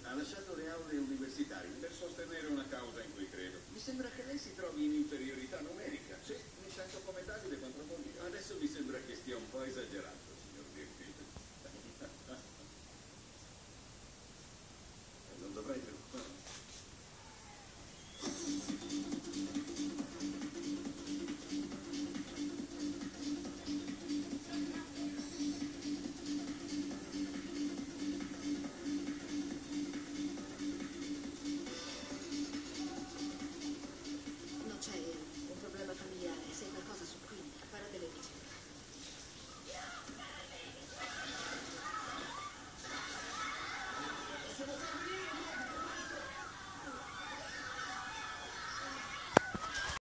Ha lasciato le aule universitarie per sostenere una causa in cui credo. Mi sembra che lei si trovi in inferiorità numerica. Sì, mi sento come Davide contro Goliath. Adesso mi sembra che stia un po' esagerando.